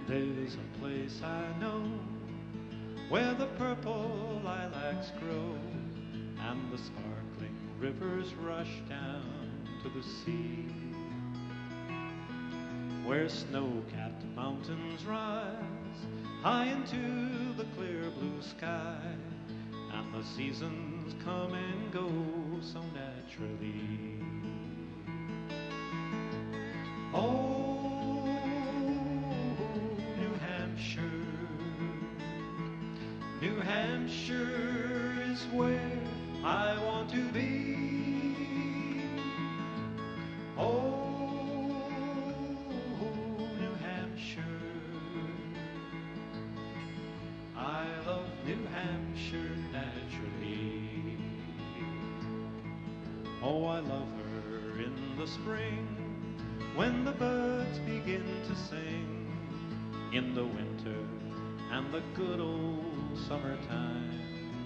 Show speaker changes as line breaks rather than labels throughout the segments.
There's a place I know where the purple lilacs grow and the sparkling rivers rush down to the sea, where snow-capped mountains rise high into the clear blue sky, and the seasons come and go so naturally. Oh, New Hampshire, New Hampshire is where I want to be. Oh, New Hampshire, I love New Hampshire naturally. Oh, I love her in the spring when the birds begin to sing, in the winter and the good old summertime.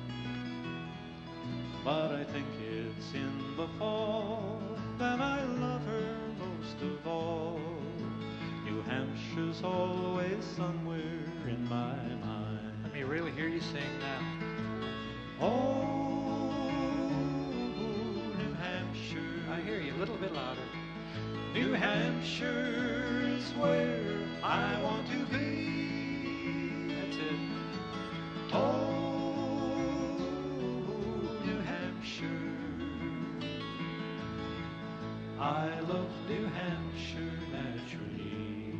But I think it's in the fall that I love her most of all. New Hampshire's always somewhere in my mind.
Let me really hear you sing now.
Oh, New Hampshire.
I hear you a little bit louder.
New Hampshire is where I want to be.
That's it.
Oh, New Hampshire, I love New Hampshire naturally.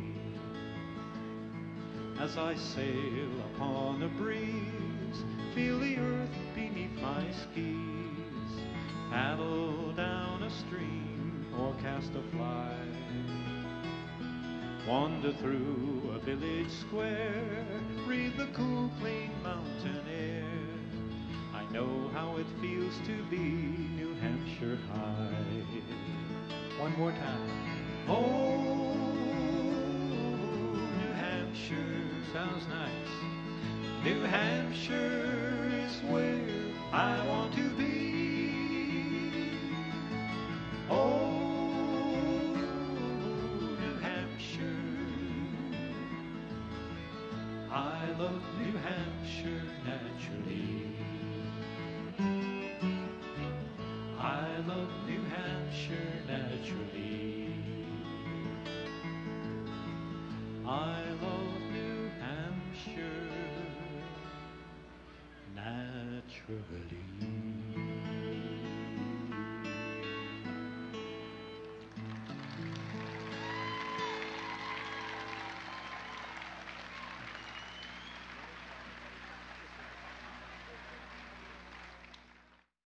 As I sail upon a breeze, feel the earth beneath my skis, paddle down a stream or cast a fly, wander through a village square, breathe the cool, clean mountain air. I know how it feels to be New Hampshire high.
One more time.
Oh, New Hampshire.
Sounds nice.
New Hampshire is where I want to be. Oh, New Hampshire, I love New Hampshire naturally. I love New Hampshire naturally. I love New Hampshire naturally.